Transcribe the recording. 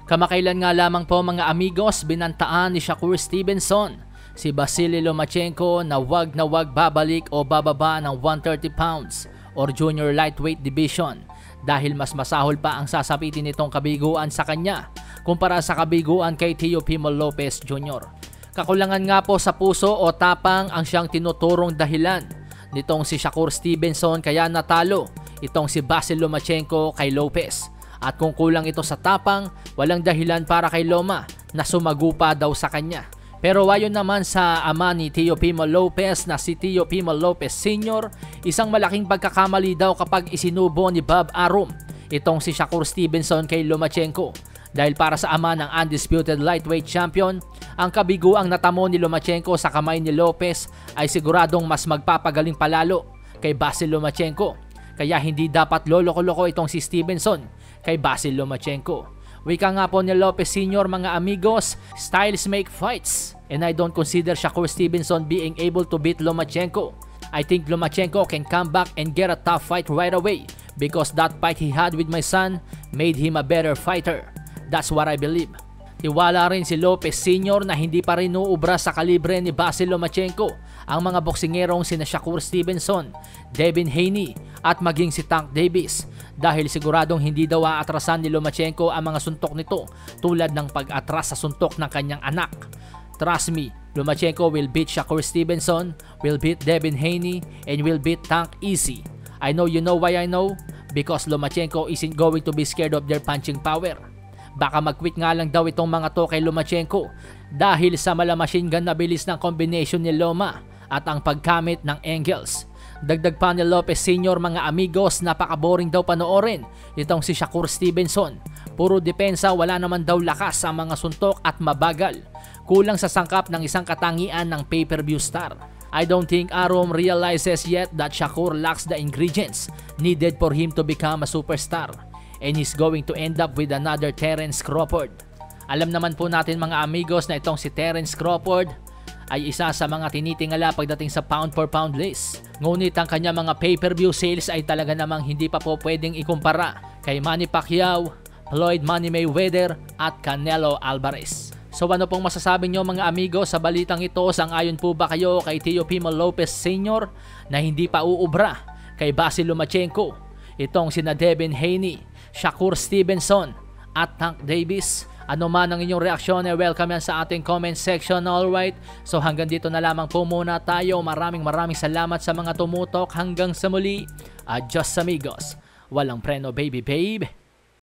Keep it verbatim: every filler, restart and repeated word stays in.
Kamakailan nga lamang po mga amigos, binantaan ni Shakur Stevenson si Vasily Lomachenko na wag na wag babalik o bababa ng one thirty pounds or junior lightweight division dahil mas masahol pa ang sasapitin nitong kabiguan sa kanya kumpara sa kabiguan kay Teofimo Lopez Junior Kakulangan nga po sa puso o tapang ang siyang tinuturong dahilan nitong si Shakur Stevenson kaya natalo itong si Vasily Lomachenko kay Lopez. At kung kulang ito sa tapang, walang dahilan para kay Loma na sumagupa daw sa kanya. Pero ayon naman sa ama ni Teofimo Lopez na si Teofimo Lopez Senior, isang malaking pagkakamali daw kapag isinubo ni Bob Arum itong si Shakur Stevenson kay Lomachenko. Dahil para sa ama ng undisputed lightweight champion, ang kabiguang natamo ni Lomachenko sa kamay ni Lopez ay siguradong mas magpapagaling palalo kay Vasily Lomachenko. Kaya hindi dapat loloko-loko itong si Stevenson kay Vasily Lomachenko. Wika nga po ni Lopez Senior mga amigos, styles make fights and I don't consider Shakur Stevenson being able to beat Lomachenko. I think Lomachenko can come back and get a tough fight right away because that fight he had with my son made him a better fighter. That's what I believe. Tiwala rin si Lopez Senior na hindi pa rin uubra sa kalibre ni Vasily Lomachenko ang mga boksingerong sina Shakur Stevenson, Devin Haney at maging si Tank Davis dahil siguradong hindi daw aatrasan ni Lomachenko ang mga suntok nito tulad ng pag-atras sa suntok ng kanyang anak. Trust me, Lomachenko will beat Shakur Stevenson, will beat Devin Haney, and will beat Tank easy. I know you know why I know? Because Lomachenko isn't going to be scared of their punching power. Baka mag-quit nga lang daw itong mga to kay Lomachenko dahil sa mala machine gun na bilis ng combination ni Loma at ang pagkamit ng angles. Dagdag pa ni Lopez Senior mga amigos, napaka-boring daw panoorin itong si Shakur Stevenson. Puro depensa, wala naman daw lakas sa mga suntok at mabagal. Kulang sa sangkap ng isang katangian ng pay-per-view star. I don't think Arum realizes yet that Shakur lacks the ingredients needed for him to become a superstar. And he's going to end up with another Terence Crawford. Alam naman po natin mga amigos na itong si Terence Crawford ay isa sa mga tinitingala pagdating sa pound for pound list. Ngunit ang kanya mga pay-per-view sales ay talaga namang hindi pa po pwedeng ikumpara kay Manny Pacquiao, Floyd Money Mayweather at Canelo Alvarez. So ano pong masasabi nyo mga amigos sa balitang ito? Sang-ayon po ba kayo kay Teofimo Lopez Senior na hindi pa uubra kay Vasily Lomachenko, itong sina Devin Haney, Shakur Stevenson at Tank Davis? Ano man ang inyong reaksyon ay welcome yan sa ating comment section. Alright, so hanggang dito na lamang po muna tayo. Maraming maraming salamat sa mga tumutok. Hanggang sa muli, adios amigos. Walang preno baby babe.